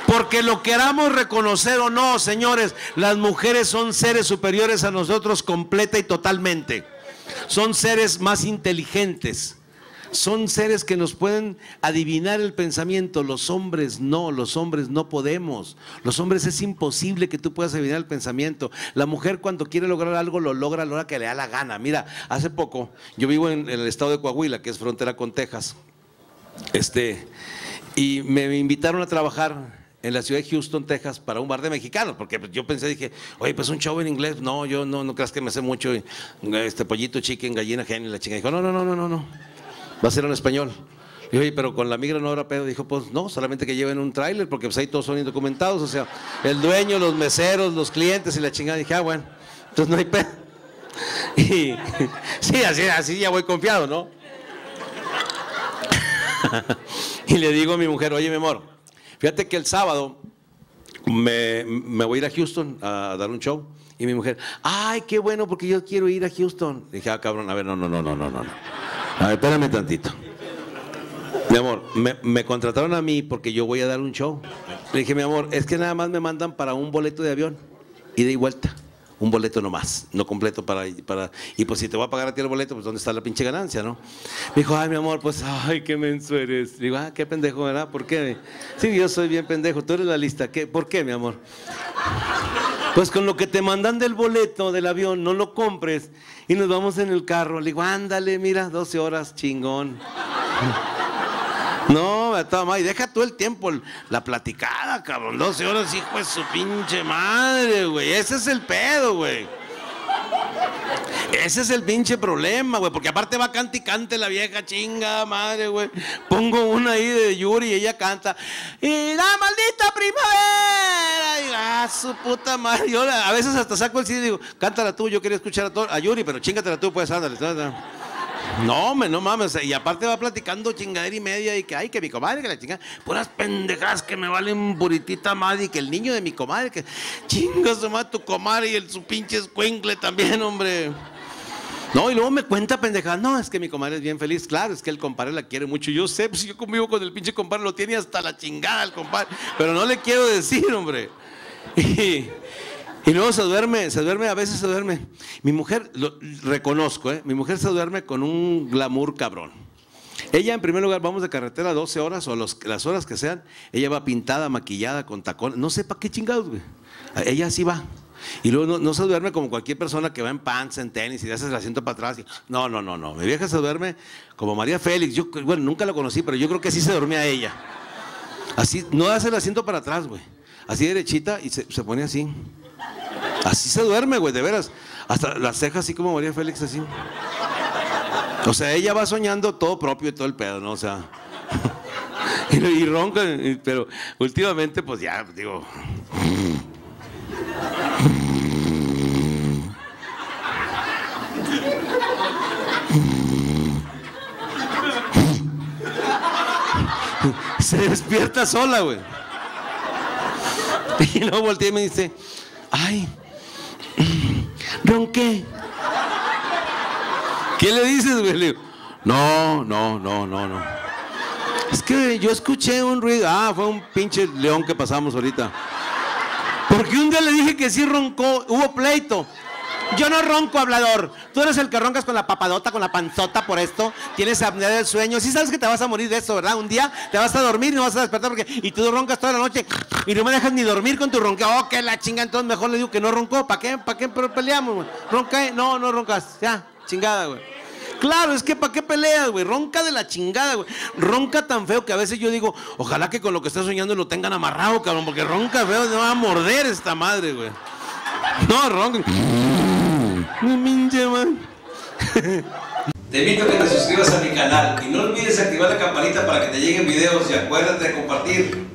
Porque lo queramos reconocer o no, señores, las mujeres son seres superiores a nosotros completa y totalmente. Son seres más inteligentes. Son seres que nos pueden adivinar el pensamiento. Los hombres no podemos. Los hombres es imposible que tú puedas adivinar el pensamiento. La mujer cuando quiere lograr algo lo logra a la hora que le da la gana. Mira, hace poco, yo vivo en el estado de Coahuila, que es frontera con Texas. Y me invitaron a trabajar en la ciudad de Houston, Texas, para un bar de mexicanos, porque yo pensé, dije, oye, pues un show en inglés, no, yo no creas que me sé mucho, pollito, chicken, gallina, gen, y la chica dijo, no, va a ser en español. Y oye, pero con la migra no habrá pedo. Dijo, pues no, solamente que lleven un tráiler, porque pues ahí todos son indocumentados, o sea, el dueño, los meseros, los clientes y la chingada. Dije, bueno, entonces no hay pedo. Y sí, así ya voy confiado, ¿no? Y le digo a mi mujer, oye, mi amor, fíjate que el sábado me voy a ir a Houston a dar un show. Y mi mujer, ay, qué bueno, porque yo quiero ir a Houston. Dije, ah, cabrón, a ver, no. A ver, espérame tantito. Mi amor, me contrataron a mí porque yo voy a dar un show. Le dije, mi amor, es que nada más me mandan para un boleto de avión, ida y vuelta. Un boleto nomás, no completo y pues si te voy a pagar a ti el boleto, pues ¿dónde está la pinche ganancia, no? Me dijo, ay, mi amor, pues, ay, qué menso eres. Digo, ah, qué pendejo, ¿verdad? ¿Por qué? Sí, yo soy bien pendejo, tú eres la lista. ¿Por qué, mi amor? Pues con lo que te mandan del boleto del avión, no lo compres y nos vamos en el carro. Le digo, ándale, mira, 12 horas, chingón. No, y deja todo el tiempo la platicada, cabrón. 12 horas, hijo de su pinche madre, güey. Ese es el pedo, güey. Ese es el pinche problema, güey. Porque aparte va cante y cante la vieja, chinga madre, güey. Pongo una ahí de Yuri y ella canta. Y la maldita primavera. Y su puta madre. Yo a veces hasta saco el CD y digo, cántala tú, yo quería escuchar a Yuri, pero chingatela tú, pues, ándale. No mames, y aparte va platicando chingadera y media y que ay, que mi comadre, que la chingada, puras pendejadas que me valen puritita madre y que el niño de mi comadre, que chinga su madre tu comadre y su pinche escuincle también, hombre. No, y luego me cuenta pendejadas, no, es que mi comadre es bien feliz, claro, es que el compadre la quiere mucho, yo sé, pues yo convivo con el pinche compadre, lo tiene hasta la chingada el compadre, pero no le quiero decir, hombre. Y luego se duerme, a veces se duerme. Mi mujer, reconozco, mi mujer se duerme con un glamour cabrón. Ella, en primer lugar, vamos de carretera 12 horas o las horas que sean. Ella va pintada, maquillada, con tacones. No sé para qué chingados, güey. Ella sí va. Y luego no se duerme como cualquier persona que va en pants, en tenis y le haces el asiento para atrás. No. Mi vieja se duerme como María Félix. Yo, bueno, nunca la conocí, pero yo creo que así se dormía ella. Así, no hace el asiento para atrás, güey. Así derechita y se pone así. Así se duerme, güey, de veras. Hasta las cejas así como María Félix, así. O sea, ella va soñando todo propio y todo el pedo, ¿no? O sea, y ronca, pero últimamente, pues ya, digo. Se despierta sola, güey. Y luego voltea y me dice, ay, ronqué. ¿Qué le dices, güey? Le digo, no. Es que yo escuché un ruido. Ah, fue un pinche león que pasamos ahorita. Porque un día le dije que sí roncó, hubo pleito. Yo no ronco, hablador. Tú eres el que roncas con la papadota, con la panzota por esto. Tienes apnea del sueño. Sí sabes que te vas a morir de eso, ¿verdad? Un día te vas a dormir y no vas a despertar y tú roncas toda la noche y no me dejas ni dormir con tu ronca. Oh, que la chinga, entonces mejor le digo que no roncó. ¿Para qué? Pero peleamos, güey. Ronca, no roncas. Ya, chingada, güey. Claro, es que ¿para qué peleas, güey? Ronca de la chingada, güey. Ronca tan feo que a veces yo digo, ojalá que con lo que estás soñando lo tengan amarrado, cabrón, porque ronca feo, no va a morder esta madre, güey. No, ronca. Te invito a que te suscribas a mi canal y no olvides activar la campanita para que te lleguen videos y acuérdate de compartir.